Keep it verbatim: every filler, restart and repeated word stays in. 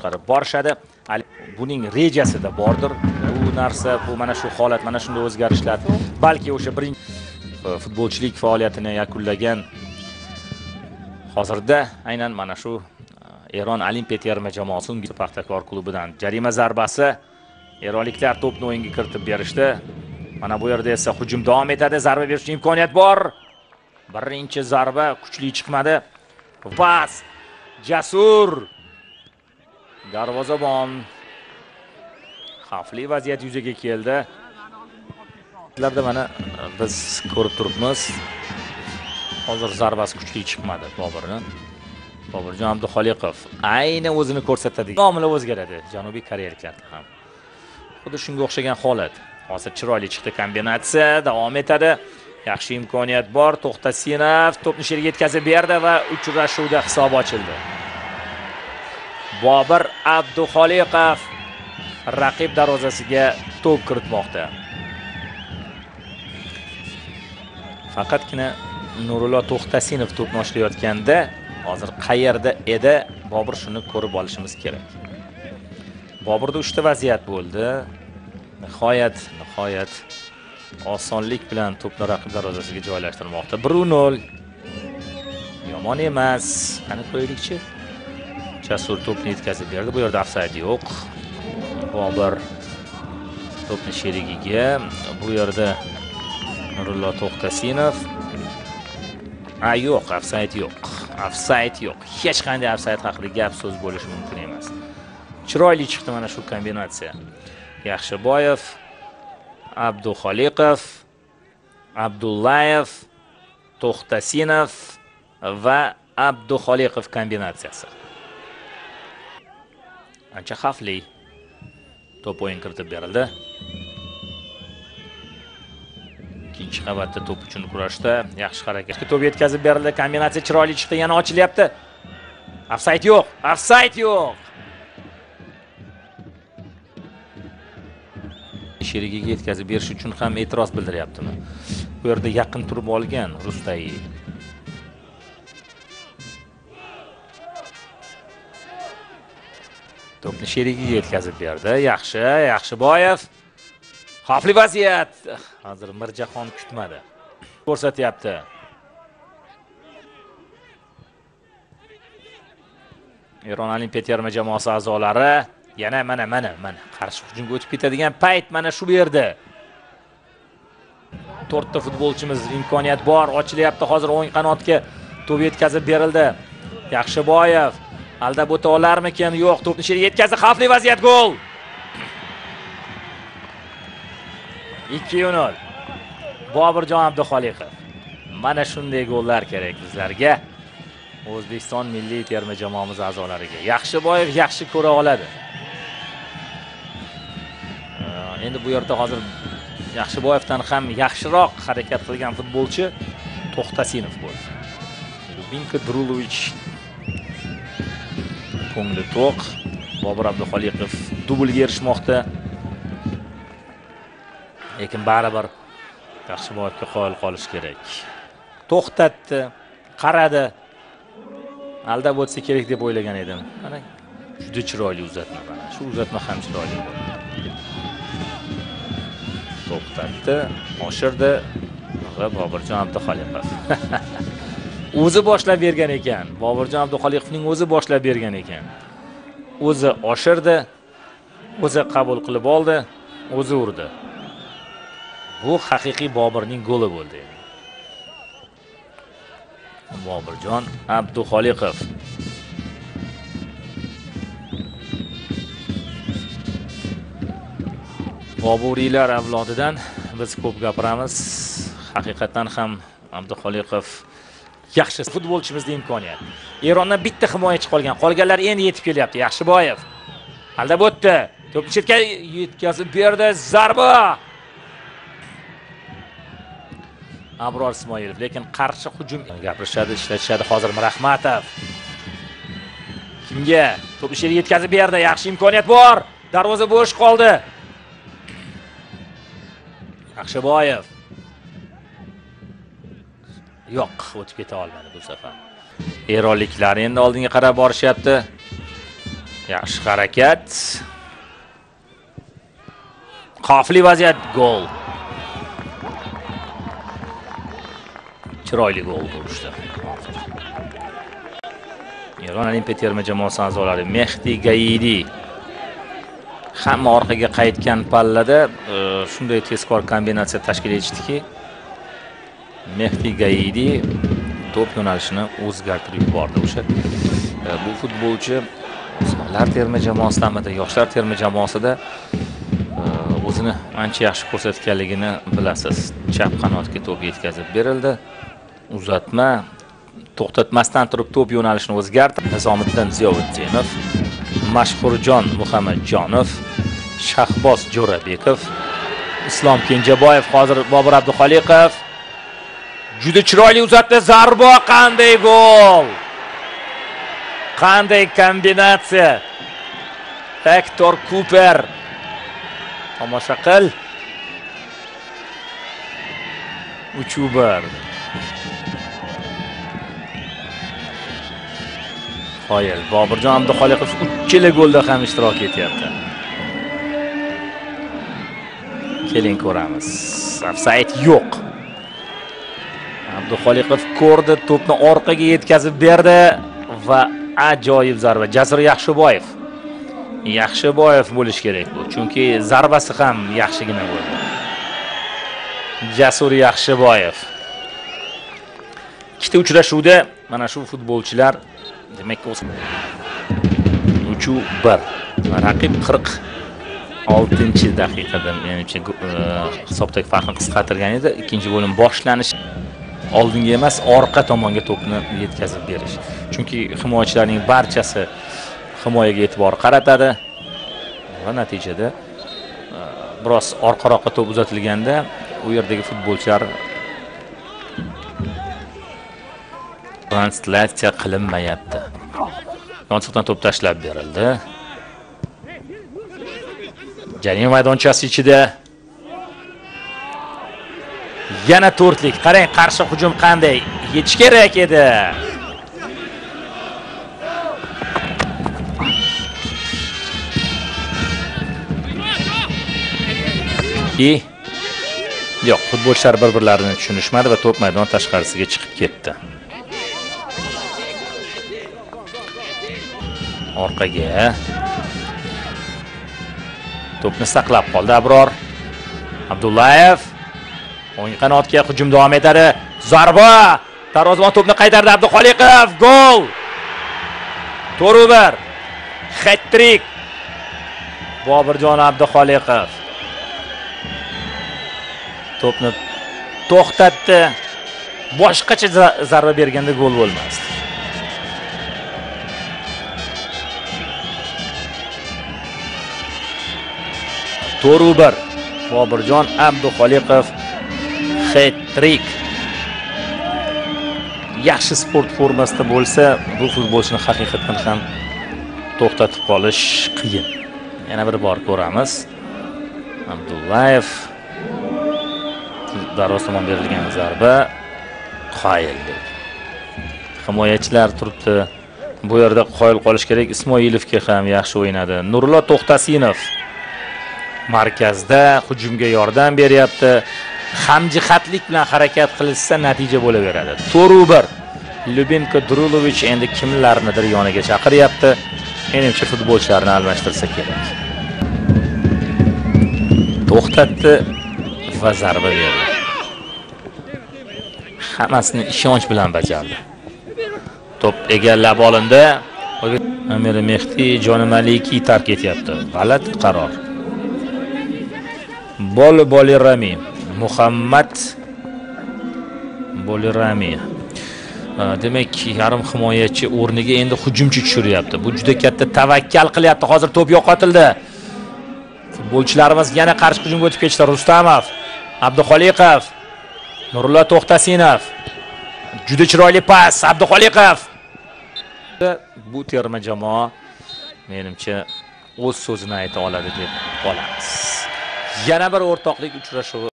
chiqarib borishadi. Buning rejasida bordir. Bu narsa, bu mana shu holat, mana shunday o'zgarishlar. Balki o'sha birinchi futbolchilik faoliyatini yakunlagan hozirda aynan mana shu Eron Olimpiya terma jamoasi unga Paxtakor klubidan jarima zarbasi. Eronliklar to'pni o'yinga kiritib berishdi. Mana bu yerda esa hujum davom etadi. Zarba berish imkoniyat bor. Birinchi zarba kuchli chiqmadi. Pas. Jasur. Darvozabon. Xavfli vaziyat yuzaga keldi. Ularda mana biz ko'rib turibmiz. Hozir zarbasi kuchli chiqmadi Boburning. Boburjon Abduxoliqov ayni o'zini ko'rsatadi. Nomini o'zgaradi Janubiy koreyaliklarda ham. Xuddi shunga o'xshagan holat. Hozir chiroyli chiqdi kombinatsiya, davom etadi. Yaxshi imkoniyat bor. To'xtasinov to'pni sherga yetkazib berdi va uchrashuvda hisob ochildi. Bobur Abduxoliqov raqib darvozasiga to'p kiritmoqda. Faqatgina Nurullo To'xtasinov to'pni oshirayotganda hozir qayerda edi? Bobur shuni ko'rib olishimiz kerak. Boburda uchta vaziyat bo'ldi. Nihoyat, nihoyat osonlik bilan to'pni raqib darvozasiga joylashtirmoqda. bir nol. Yomon emas. Qani qo'yaylikchi. Jasur to'pni yetkazib berdi. Bu yerda ofsayd yo'q. Bobur to'pni sherigiga. Bu yerda Nurullo To'xtasinov. A yo'q, ofsayd yo'q. Ofsayd yo'q. Hech qanday ofsayd haqida gap so'z bo'lishi mumkin emas. Chiroyli chiqdi mana shu kombinatsiya. Yaxshiboyev, Abduxoliqov, Abdullayev, To'xtasinov va Abduxoliqov kombinatsiyasi. Ancha xavfli. To'p o'yin kiritib berildi. Ikkinchi qavatda to'p uchun kurashda yaxshi harakat. To'p yetkazib berildi. Kombinatsiya chiroyli chiqdi, yana ochilyapti. Ofsayd yo'q, ofsayd yo'q. Sherigiga yetkazib berish uchun ham e'tiroz bildiryaptimi? Bu yerda yaqin turib olgan Rustayi. To'pni sherigiga yetkazib berdi. Yaxshi, Yaxshiboyev. Xavfli vaziyat. Hozir Mirjahon kutmadi. Ko'rsatyapti. Eron Olimpiya terma jamoasi a'zolari yana mana mana mana qarshi hujumga o'tib ketadigan payt mana shu yerda. to'rtta futbolchimiz imkoniyat bor, ochilyapti. Hozir o'ng qanotga to'p yetkazib berildi. Yaxshiboyev aldab o'ta olarmikan? Yo'q, to'pni sherga yetkazdi. Xavfli vaziyat, gol. ikki nol. Boburjon Abduxoliqov. Mana shunday gollar kerak bizlarga. O'zbekiston milliy terma jamoamiz a'zolariga. Yaxshiboyev yaxshi ko'ra oladi. Endi bu yerda hozir Yaxshiboyevdan ham yaxshiroq harakat qilgan futbolchi To'xtasinov bo'ldi. Lubinko Drulovich ko'ngli to'q. Bobur Abduxoliqov dublga erishmoqda. Lekin baribir Yaxshiboyevga qoyil qolish kerak. To'xtatdi, qaradi. Aldab o'tsa kerak deb o'ylagan edim. Mana juda chiroyli uzatma mana. Shu uzatma ham chiroyli bo'ldi. To'xtatdi, oshirdi va Boburjon Abduxoliqov. O'zi boshlab bergan ekan. Boburjon Abduxoliqovning o'zi boshlab bergan ekan. O'zi oshirdi, o'zi qabul qilib oldi, o'zi urdi. Bu haqiqiy Boburning goli bo'ldi. Boburjon Abduxoliqov. Boburiylar avlodidan biz ko'p gapiramiz. Haqiqatan ham Abduxoliqov yaxshi futbolchimizda imkoniyat. Erondan bitta himoyachi qolgan. Qolganlar endi yetib kelyapti. Yaxshiboyev aldab o'tdi. To'pni chetga yetkazib berdi. Zarba. Abror Ismoilov, lekin qarshi hujum gapirishadi, ishlatishadi. Hozir Mirahmatov. Kimga? To'pni sherga yetkazib berdi. Yaxshi imkoniyat bor. Darvoza bo'sh qoldi. Yaxshiboyev. Yo'q, o'tib keta olmadi bu safar. Eronliklar endi oldinga qarab borishyapti. Yaxshi harakat. Xavfli vaziyat, gol. Chiroyli gol bo'ldi. Eron Olimpiya terma jamoasi a'zolari Mehdi Gaidi hamma orqaga qaytgan pallada shunday tezkor kombinatsiya tashkil etishdiki, Mehdi Gaidi to'p yo'nalishini o'zgartirib yubordi. O'sha bu futbolchi o'smirlar terma jamoasidanmidi, yoshlar terma jamoasida o'zini ancha yaxshi ko'rsatganligini bilasiz. Chap qanotga to'p yetkazib berildi. Uzatma, to'xtatmasdan turib to'p yo'nalishini o'zgartirdi. Nizomiddin Ziyovuddinov, Mashhurjon Muhammadjonov, Shahboz Jo'rabekov, Islom Kenjaboyev, hozir Bobur Abduxoliqov. Juda chiroyli uzatma, zarba, qanday gol! Qanday kombinatsiya! Hector Cooper. Tomosha qil. uch bir. Qoyil, Boburjon Abduxoliqov uchala golda ham ishtirok etyapti. Keling ko'ramiz. Ofsayd yo'q. Abduxoliqov ko'rdi, to'pni orqaga yetkazib berdi va ajoyib zarba. Jasur Yaxshiboyev. Yaxshiboyev bo'lish kerak bu, chunki zarbasi ham yaxshigina bo'ldi. Jasur Yaxshiboyev. Ikkita uchrashuvda mana shu futbolchilar demak uch bir. Raqib qirq oltinchi daqiqada menimcha hisobdagi farqni qisqartirgan edi. Ikkinchi bo'lim boshlanish oldinga emas, orqa tomonga to'pni yetkazib berish. Chunki himoyachilarning barchasi himoyaga e'tibor qaratadi va natijada biroz orqaroqqa to'p uzatilganda u yerdagi futbolchilar translyatsiya qilinmayapti. Yonsiqdan to'p tashlab berildi. Jarima maydonchasi ichida yana to'rtlik. Qarang, qarshi hujum qanday yetish kerak edi. I yo'q, futbolchilar bir-birlarini tushunishmadi va to'p maydon tashqarisiga chiqib ketdi. Orqaga to'pni saqlab qoldi Abror. Abdullayev o'ng qanotga hujum davom etadi. Zarba! Darvozabon to'pni qaytardi Abduxoliqov. Gol! to'rt bir. Hat-trick. Boburjon Abduxoliqov to'pni to'xtatdi. Boshqacha zarba berganda gol bo'lmasdi. to'rt bir. Boburjon Abduxoliqov hat-trick. Yaxshi sport formasida bo'lsa, bu futbolchini haqiqatan ham to'xtatib qolish qiyin. Yana bir bor ko'ramiz. Abdullayev darvoza tomon berilgan zarba qoyildi. Himoyachilar turibdi. Bu yerda qoyil qolish kerak. Ismoilovga ham yaxshi o'ynadi. Nurullo To'xtasinov markazda hujumga yordam beryapti. Hamjihatlik bilan harakat qilishsa natija bo'laveradi. to'rt bir. Lyubinko Drulovich endi kimlarnidir yoniga chaqiryapti. Menimcha futbolchilarni almashtirsa kerak. To'xtatdi va zarba berdi. Hammasini ishonch bilan bajardi. To'p egallab olindi. Amir Mehdi Joni Maliki tark etyapti. G'alati qaror. Bol Bolirami, Muhammad Bolirami. Demak, yarim himoyachi o'rniga endi hujumchi tushiryapti. Bu juda katta tavakkal qilyapti. Hozir to'p yo'qotildi. Futbolchilarimiz yana qarshi hujumga o'tib ketishdi. Rustamov, Abduxoliqov, Nurullo To'xtasinov. Juda chiroyli pas Abduxoliqov. Bu terma jamoa menimcha o'z so'zini ayta oladi deb qolamiz. Yana bir o'rtoqlik uchrashuvi